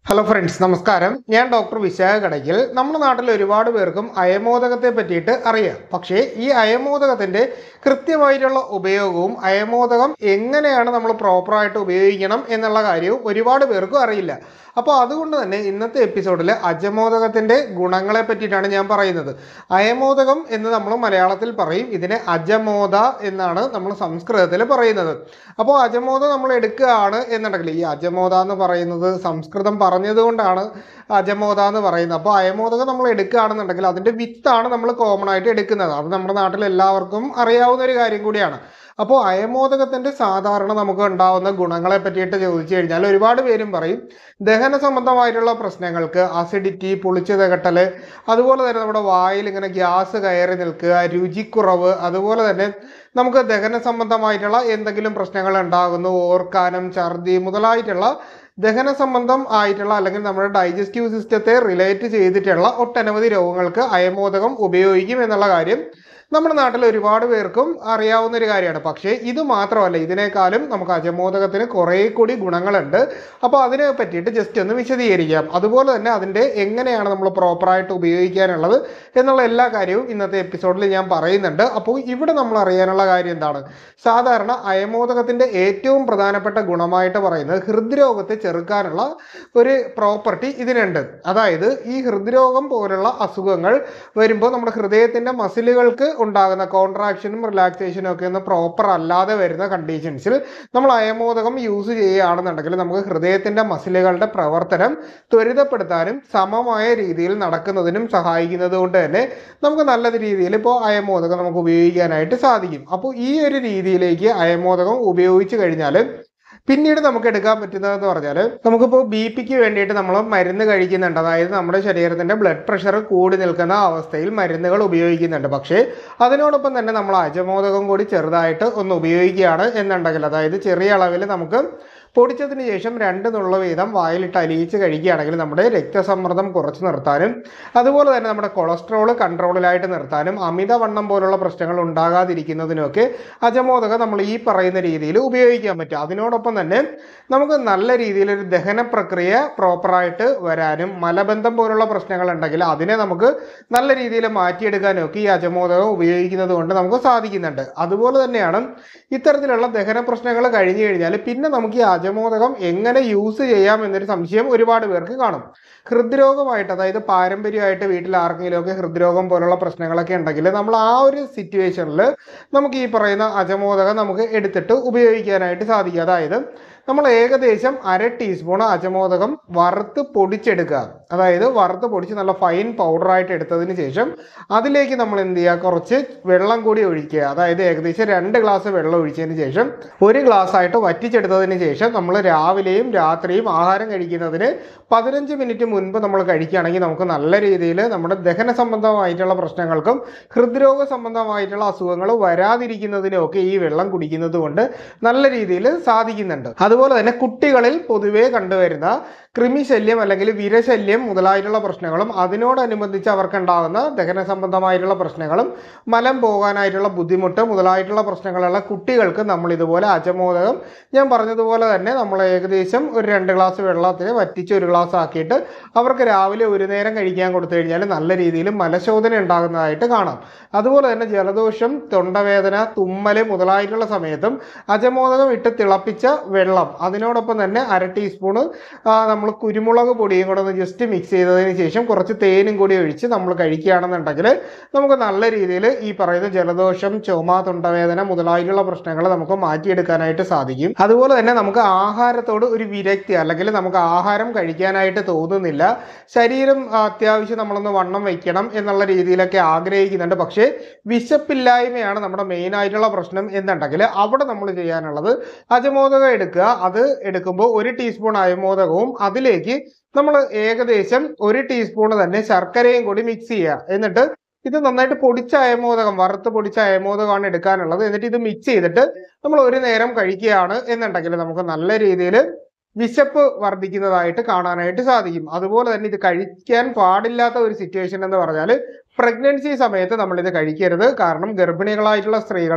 Hello friends, നമസ്കാരം. ഞാൻ doctor Vishakha Kadakkal. നമ്മുടെ നാട്ടിൽ ഒരുപാട് പേർക്കും അയമോദകത്തെ പറ്റിയിട്ട് അറിയാം. പക്ഷേ ഈ അയമോദകത്തിൻ്റെ കൃത്യമായിട്ടുള്ള ഉപയോഗവും അയമോദകം എങ്ങനെയാണ് നമ്മൾ പ്രോപ്പറായിട്ട് ഉപയോഗിക്കണം എന്നുള്ള കാര്യവും ഒരുപാട് പേർക്കും അറിയില്ല. അപ്പോൾ അതുകൊണ്ട് തന്നെ ഇന്നത്തെ എപ്പിസോഡിൽ അജമോദകത്തിൻ്റെ ഗുണങ്ങളെ പറ്റിയിട്ടാണ് ഞാൻ പറയുന്നത്. അയമോദകം എന്ന് നമ്മൾ മലയാളത്തിൽ പറയും, ഇതിനെ അജമോദ എന്നാണ് നമ്മൾ സംസ്കൃതത്തിൽ പറയുന്നത്. അപ്പോൾ അജമോദം നമ്മൾ എടുക്കുകയാണ് എന്നുണ്ടെങ്കിൽ, ഈ അജമോദ എന്ന് പറയുന്നത് സംസ്കൃതം പറഞ്ഞതുകൊണ്ടാണ് അജമോദ എന്ന് പറയുന്നത്. അപ്പോൾ അയമോദകം നമ്മൾ എടുക്കുകയാണെന്നുണ്ടെങ്കിൽ അതിൻ്റെ വിത്താണ് നമ്മൾ കോമൺ ആയിട്ട് എടുക്കുന്നത്. അത് നമ്മുടെ നാട്ടിൽ എല്ലാവർക്കും അറിയാവുന്ന ഒരു കാര്യം കൂടിയാണ്. അപ്പോൾ അയമോദകത്തിൻ്റെ സാധാരണ നമുക്ക് ഉണ്ടാവുന്ന ഗുണങ്ങളെ പറ്റിയിട്ട് ചോദിച്ചു കഴിഞ്ഞാൽ ഒരുപാട് പേരും പറയും ദഹന സംബന്ധമായിട്ടുള്ള പ്രശ്നങ്ങൾക്ക്, അസിഡിറ്റി, പുളിച്ചു തികട്ടൽ, അതുപോലെ തന്നെ നമ്മുടെ വായിൽ ഇങ്ങനെ ഗ്യാസ് കയറി നിൽക്കുക, രുചിക്കുറവ്, അതുപോലെ തന്നെ നമുക്ക് ദഹന സംബന്ധമായിട്ടുള്ള എന്തെങ്കിലും പ്രശ്നങ്ങൾ ഉണ്ടാകുന്നു, ഓർക്കാനം, ഛർദി മുതലായിട്ടുള്ള ദഹന സംബന്ധം ആയിട്ടുള്ള അല്ലെങ്കിൽ നമ്മുടെ ഡൈജസ്റ്റീവ് സിസ്റ്റത്തെ റിലേറ്റ് ചെയ്തിട്ടുള്ള ഒട്ടനവധി രോഗങ്ങൾക്ക് അയമോദകം ഉപയോഗിക്കും എന്നുള്ള കാര്യം നമ്മുടെ നാട്ടിൽ ഒരുപാട് പേർക്കും അറിയാവുന്ന ഒരു കാര്യമാണ്. പക്ഷേ ഇത് മാത്രമല്ല, ഇതിനേക്കാളും നമുക്ക് അജമോദകത്തിന് കുറേ കൂടി ഗുണങ്ങളുണ്ട്. അപ്പോൾ അതിനെ പറ്റിയിട്ട് ജസ്റ്റ് ഒന്ന് വിശദീകരിക്കാം. അതുപോലെ തന്നെ അതിൻ്റെ എങ്ങനെയാണ് നമ്മൾ പ്രോപ്പറായിട്ട് ഉപയോഗിക്കാനുള്ളത് എന്നുള്ള എല്ലാ കാര്യവും ഇന്നത്തെ എപ്പിസോഡിൽ ഞാൻ പറയുന്നുണ്ട്. അപ്പോൾ ഇവിടെ നമ്മൾ അറിയാനുള്ള കാര്യം എന്താണ്? സാധാരണ അയമോദകത്തിൻ്റെ ഏറ്റവും പ്രധാനപ്പെട്ട ഗുണമായിട്ട് പറയുന്നത് ഹൃദ്രോഗത്തെ ചെറുക്കാനുള്ള ഒരു പ്രോപ്പർട്ടി ഇതിനുണ്ട്. അതായത് ഈ ഹൃദ്രോഗം പോലുള്ള അസുഖങ്ങൾ വരുമ്പോൾ നമ്മുടെ ഹൃദയത്തിൻ്റെ മസിലുകൾക്ക് ഉണ്ടാകുന്ന കോൺട്രാക്ഷനും റിലാക്സേഷനും ഒക്കെ ഒന്ന് പ്രോപ്പർ അല്ലാതെ വരുന്ന കണ്ടീഷൻസിൽ നമ്മൾ അയമോദകം യൂസ് ചെയ്യുകയാണെന്നുണ്ടെങ്കിൽ നമുക്ക് ഹൃദയത്തിൻ്റെ മസിലുകളുടെ പ്രവർത്തനം ത്വരിതപ്പെടുത്താനും സമമായ രീതിയിൽ നടക്കുന്നതിനും സഹായിക്കുന്നത് കൊണ്ട് തന്നെ നമുക്ക് നല്ല രീതിയിൽ ഇപ്പോൾ അയമോദകം നമുക്ക് ഉപയോഗിക്കാനായിട്ട് സാധിക്കും. അപ്പോൾ ഈ ഒരു രീതിയിലേക്ക് അയമോദകം ഉപയോഗിച്ച് കഴിഞ്ഞാൽ പിന്നീട് നമുക്ക് എടുക്കാൻ പറ്റുന്നതെന്ന് പറഞ്ഞാൽ, നമുക്കിപ്പോൾ ബി പിക്ക് വേണ്ടിയിട്ട് നമ്മൾ മരുന്ന് കഴിക്കുന്നുണ്ട്. അതായത് നമ്മുടെ ശരീരത്തിൻ്റെ ബ്ലഡ് പ്രഷർ കൂടി നിൽക്കുന്ന അവസ്ഥയിൽ മരുന്നുകൾ ഉപയോഗിക്കുന്നുണ്ട്. പക്ഷേ അതിനോടൊപ്പം തന്നെ നമ്മൾ അജമോദകം കൂടി ചെറുതായിട്ട് ഒന്ന് ഉപയോഗിക്കുകയാണ് എന്നുണ്ടെങ്കിൽ, അതായത് ചെറിയ അളവിൽ നമുക്ക് പൊടിച്ചതിന് ശേഷം 2 നുള്ള വീതം വായിലിട്ട് അലിയിച്ച് കഴിക്കുകയാണെങ്കിൽ നമ്മുടെ രക്തസമ്മർദ്ദം കുറച്ച് നിർത്താനും അതുപോലെ തന്നെ നമ്മുടെ കൊളസ്ട്രോൾ കൺട്രോളിലായിട്ട് നിർത്താനും അമിതവണ്ണം പോലുള്ള പ്രശ്നങ്ങൾ ഉണ്ടാകാതിരിക്കുന്നതിനൊക്കെ അജമോദകം നമ്മൾ ഈ പറയുന്ന രീതിയിൽ ഉപയോഗിക്കാൻ പറ്റും. അതിനോടൊപ്പം തന്നെ നമുക്ക് നല്ല രീതിയിലൊരു ദഹന പ്രക്രിയ പ്രോപ്പറായിട്ട് വരാനും മലബന്ധം പോലുള്ള പ്രശ്നങ്ങൾ ഉണ്ടെങ്കിൽ അതിനെ നമുക്ക് നല്ല രീതിയിൽ മാറ്റിയെടുക്കാനും ഒക്കെ ഈ അജമോദകം ഉപയോഗിക്കുന്നത് കൊണ്ട് നമുക്ക് സാധിക്കുന്നുണ്ട്. അതുപോലെ തന്നെയാണ് ഇത്തരത്തിലുള്ള ദഹന പ്രശ്നങ്ങൾ കഴിഞ്ഞു കഴിഞ്ഞാൽ പിന്നെ നമുക്ക് ഈ അജമോദകം എങ്ങനെ യൂസ് ചെയ്യാം എന്നൊരു സംശയം ഒരുപാട് പേർക്ക് കാണും. ഹൃദ്രോഗമായിട്ട്, അതായത് പാരമ്പര്യമായിട്ട് വീട്ടിൽ ആർക്കെങ്കിലുമൊക്കെ ഹൃദ്രോഗം പോലുള്ള പ്രശ്നങ്ങളൊക്കെ ഉണ്ടെങ്കിൽ നമ്മൾ ആ ഒരു സിറ്റുവേഷനിൽ നമുക്ക് ഈ പറയുന്ന അജമോദകം നമുക്ക് എടുത്തിട്ട് ഉപയോഗിക്കാനായിട്ട് സാധിക്കും. അതായത് നമ്മൾ ഏകദേശം 1/2 ടീസ്പൂൺ അജമോദകം വറുത്ത് പൊടിച്ചെടുക്കുക. അതായത് വറുത്ത് പൊടിച്ച് നല്ല ഫൈൻ പൗഡറായിട്ട് എടുത്തതിന് ശേഷം അതിലേക്ക് നമ്മൾ എന്ത് ചെയ്യുക, കുറച്ച് വെള്ളം കൂടി ഒഴിക്കുക. അതായത് ഏകദേശം 2 ഗ്ലാസ് വെള്ളം ഒഴിച്ചതിന് ശേഷം 1 ഗ്ലാസ് ആയിട്ട് വറ്റിച്ചെടുത്തതിന് ശേഷം നമ്മൾ രാവിലെയും രാത്രിയും ആഹാരം കഴിക്കുന്നതിന് 15 മിനിറ്റ് മുൻപ് നമ്മൾ കഴിക്കുകയാണെങ്കിൽ നമുക്ക് നല്ല രീതിയിൽ നമ്മുടെ ദഹന സംബന്ധമായിട്ടുള്ള പ്രശ്നങ്ങൾക്കും ഹൃദ്രോഗ സംബന്ധമായിട്ടുള്ള അസുഖങ്ങൾ വരാതിരിക്കുന്നതിനും ഒക്കെ ഈ വെള്ളം കുടിക്കുന്നത് കൊണ്ട് നല്ല രീതിയിൽ സാധിക്കുന്നുണ്ട്. അതുപോലെ തന്നെ കുട്ടികളിൽ പൊതുവേ കണ്ടുവരുന്ന കൃമിശല്യം അല്ലെങ്കിൽ വിരശല്യം മുതലായിട്ടുള്ള പ്രശ്നങ്ങളും അതിനോടനുബന്ധിച്ച് അവർക്കുണ്ടാകുന്ന ദഹന സംബന്ധമായിട്ടുള്ള പ്രശ്നങ്ങളും മലം പോകാനായിട്ടുള്ള ബുദ്ധിമുട്ട് മുതലായിട്ടുള്ള പ്രശ്നങ്ങളുള്ള കുട്ടികൾക്ക് നമ്മൾ ഇതുപോലെ അജമോദകം ഞാൻ പറഞ്ഞതുപോലെ തന്നെ നമ്മൾ ഏകദേശം ഒരു 2 ഗ്ലാസ് വെള്ളത്തിന് വറ്റിച്ച് 1 ഗ്ലാസ് ആക്കിയിട്ട് അവർക്ക് രാവിലെ ഒരു നേരം കഴിക്കാൻ കൊടുത്തു കഴിഞ്ഞാൽ നല്ല രീതിയിൽ മലശോധന ഉണ്ടാകുന്നതായിട്ട് കാണാം. അതുപോലെ തന്നെ ജലദോഷം, തൊണ്ടവേദന, തുമ്മൽ മുതലായിട്ടുള്ള സമയത്തും അജമോദകം ഇട്ട് തിളപ്പിച്ച വെള്ളം അതിനോടൊപ്പം തന്നെ 1/2 ടീസ്പൂണ് നമ്മൾ കുരുമുളക് പൊടിയും കൂടെ ഒന്ന് ജസ്റ്റ് മിക്സ് ചെയ്തതിന് ശേഷം കുറച്ച് തേനും കൂടി ഒഴിച്ച് നമ്മൾ കഴിക്കുകയാണെന്നുണ്ടെങ്കിൽ നമുക്ക് നല്ല രീതിയിൽ ഈ പറയുന്ന ജലദോഷം, ചുമ, തൊണ്ടവേദന മുതലായിട്ടുള്ള പ്രശ്നങ്ങൾ നമുക്ക് മാറ്റിയെടുക്കാനായിട്ട് സാധിക്കും. അതുപോലെ തന്നെ നമുക്ക് ആഹാരത്തോട് ഒരു വിരക്തി അല്ലെങ്കിൽ നമുക്ക് ആഹാരം കഴിക്കാനായിട്ട് തോന്നുന്നില്ല, ശരീരം അത്യാവശ്യം നമ്മളൊന്ന് വണ്ണം വയ്ക്കണം എന്നുള്ള രീതിയിലൊക്കെ ആഗ്രഹിക്കുന്നുണ്ട്, പക്ഷേ വിശപ്പില്ലായ്മയാണ് നമ്മുടെ മെയിൻ ആയിട്ടുള്ള പ്രശ്നം എന്നുണ്ടെങ്കിൽ അവിടെ നമ്മൾ ചെയ്യാനുള്ളത് അജമോദകം എടുക്കുക. അത് എടുക്കുമ്പോൾ 1 ടീസ്പൂൺ അജമോദകവും അതിലേക്ക് നമ്മൾ ഏകദേശം 1 ടീസ്പൂൺ തന്നെ ശർക്കരയും കൂടി മിക്സ് ചെയ്യുക. എന്നിട്ട് ഇത് നന്നായിട്ട് പൊടിച്ച അയമോദകം, വറുത്ത് പൊടിച്ച അയമോദകമാണ് എടുക്കാനുള്ളത്. എന്നിട്ട് ഇത് മിക്സ് ചെയ്തിട്ട് നമ്മൾ ഒരു നേരം കഴിക്കുകയാണ് എന്നുണ്ടെങ്കിൽ നമുക്ക് നല്ല രീതിയിൽ വിശപ്പ് വർദ്ധിക്കുന്നതായിട്ട് കാണാനായിട്ട് സാധിക്കും. അതുപോലെ തന്നെ ഇത് കഴിക്കാൻ പാടില്ലാത്ത ഒരു സിറ്റുവേഷൻ എന്ന് പറഞ്ഞാൽ പ്രഗ്നൻസി സമയത്ത് നമ്മളിത് കഴിക്കരുത്. കാരണം ഗർഭിണികളായിട്ടുള്ള സ്ത്രീകൾ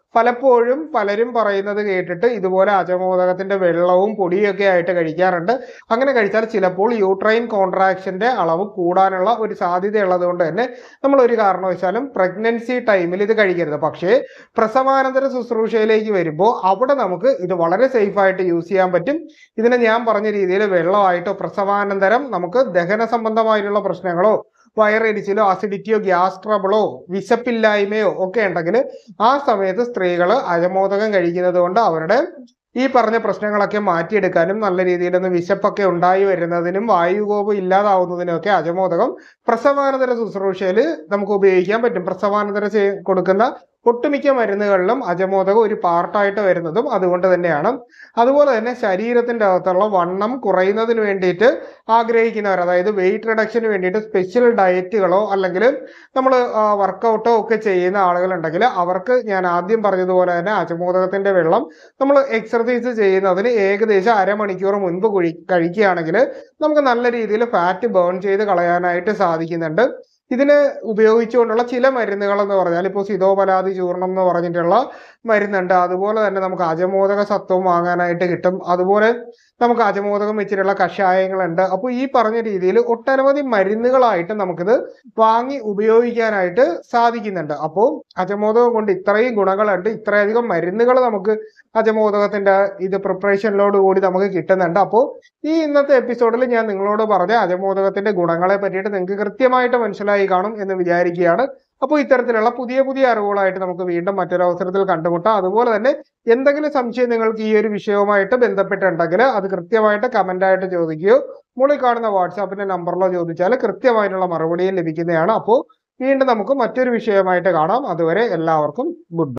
പലപ്പോഴും പലരും പറയുന്നത് കേട്ടിട്ട് ഇതുപോലെ അജമോദകത്തിന്റെ വെള്ളവും പൊടിയൊക്കെ ആയിട്ട് കഴിക്കാറുണ്ട്. അങ്ങനെ കഴിച്ചാൽ ചിലപ്പോൾ യൂട്രൈൻ കോൺട്രാക്ഷന്റെ അളവ് കൂടാനുള്ള ഒരു സാധ്യത ഉള്ളത് കൊണ്ട് തന്നെ നമ്മൾ ഒരു കാരണവശാലും പ്രഗ്നൻസി ടൈമിൽ ഇത് കഴിക്കരുത്. പക്ഷേ പ്രസവാനന്തര ശുശ്രൂഷയിലേക്ക് വരുമ്പോൾ അവിടെ നമുക്ക് ഇത് വളരെ സേഫ് ആയിട്ട് യൂസ് ചെയ്യാൻ പറ്റും. ഇതിനെ ഞാൻ പറഞ്ഞ രീതിയിൽ വെള്ളമായിട്ടോ പ്രസവാനന്തരം നമുക്ക് ദഹന സംബന്ധമായിട്ടുള്ള പ്രശ്നങ്ങളോ വയറെരിച്ചിലോ അസിഡിറ്റിയോ ഗ്യാസ് ട്രബിളോ വിശപ്പില്ലായ്മയോ ഒക്കെ ഉണ്ടെങ്കിൽ ആ സമയത്ത് സ്ത്രീകൾ അജമോദകം കഴിക്കുന്നത് കൊണ്ട് അവരുടെ ഈ പറഞ്ഞ പ്രശ്നങ്ങളൊക്കെ മാറ്റിയെടുക്കാനും നല്ല രീതിയിലൊന്ന് വിശപ്പൊക്കെ ഉണ്ടായി വരുന്നതിനും വായുകോപം ഇല്ലാതാവുന്നതിനും ഒക്കെ അജമോദകം പ്രസവാനന്തര ശുശ്രൂഷയിൽ നമുക്ക് ഉപയോഗിക്കാൻ പറ്റും. പ്രസവാനന്തര കൊടുക്കുന്ന ഒട്ടുമിക്ക മരുന്നുകളിലും അജമോദകം ഒരു പാർട്ടായിട്ട് വരുന്നതും അതുകൊണ്ട് തന്നെയാണ്. അതുപോലെ തന്നെ ശരീരത്തിന്റെ അകത്തുള്ള വണ്ണം കുറയുന്നതിന് വേണ്ടിയിട്ട് ആഗ്രഹിക്കുന്നവർ, അതായത് വെയിറ്റ് റിഡക്ഷന് വേണ്ടിയിട്ട് സ്പെഷ്യൽ ഡയറ്റുകളോ അല്ലെങ്കിൽ നമ്മൾ വർക്കൗട്ടോ ഒക്കെ ചെയ്യുന്ന ആളുകളുണ്ടെങ്കിൽ അവർക്ക് ഞാൻ ആദ്യം പറഞ്ഞതുപോലെ തന്നെ അജമോദകത്തിന്റെ വെള്ളം നമ്മൾ എക്സർസൈസ് ചെയ്യുന്നതിന് ഏകദേശം അരമണിക്കൂർ മുൻപ് കഴിക്കുകയാണെങ്കിൽ നമുക്ക് നല്ല രീതിയിൽ ഫാറ്റ് ബേൺ ചെയ്ത് കളയാനായിട്ട് സാധിക്കുന്നുണ്ട്. ഇതിന് ഉപയോഗിച്ചുകൊണ്ടുള്ള ചില മരുന്നുകൾ എന്ന് പറഞ്ഞാൽ ഇപ്പോൾ സിതോപലാദി ചൂർണം എന്ന് പറഞ്ഞിട്ടുള്ള മരുന്നുണ്ട്. അതുപോലെ തന്നെ നമുക്ക് അജമോദക സത്വം വാങ്ങാനായിട്ട് കിട്ടും. അതുപോലെ നമുക്ക് അജമോദകം വെച്ചിട്ടുള്ള കഷായങ്ങളുണ്ട്. അപ്പോൾ ഈ പറഞ്ഞ രീതിയിൽ ഒട്ടനവധി മരുന്നുകളായിട്ട് നമുക്കിത് വാങ്ങി ഉപയോഗിക്കാനായിട്ട് സാധിക്കുന്നുണ്ട്. അപ്പോൾ അജമോദകം കൊണ്ട് ഇത്രയും ഗുണങ്ങളുണ്ട്, ഇത്രയധികം മരുന്നുകൾ നമുക്ക് അജമോദകത്തിന്റെ ഇത് പ്രിപ്പറേഷനിലോട് കൂടി നമുക്ക് കിട്ടുന്നുണ്ട്. അപ്പോൾ ഈ ഇന്നത്തെ എപ്പിസോഡിൽ ഞാൻ നിങ്ങളോട് പറഞ്ഞ അജമോദകത്തിന്റെ ഗുണങ്ങളെ പറ്റിയിട്ട് നിങ്ങൾക്ക് കൃത്യമായിട്ട് മനസ്സിലായി കാണും എന്ന് വിചാരിക്കുകയാണ്. അപ്പോൾ ഇത്തരത്തിലുള്ള പുതിയ പുതിയ അറിവുകളായിട്ട് നമുക്ക് വീണ്ടും മറ്റൊരു അവസരത്തിൽ കണ്ടുമുട്ടാം. അതുപോലെ തന്നെ എന്തെങ്കിലും സംശയം നിങ്ങൾക്ക് ഈ ഒരു വിഷയവുമായിട്ട് ബന്ധപ്പെട്ടുണ്ടെങ്കിൽ അത് കൃത്യമായിട്ട് കമന്റായിട്ട് ചോദിക്കുകയോ മുകളിൽ കാണുന്ന വാട്സാപ്പിന്റെ നമ്പറിലോ ചോദിച്ചാൽ കൃത്യമായിട്ടുള്ള മറുപടിയും ലഭിക്കുന്നതാണ്. അപ്പോൾ വീണ്ടും നമുക്ക് മറ്റൊരു വിഷയമായിട്ട് കാണാം. അതുവരെ എല്ലാവർക്കും ഗുഡ് ബൈ.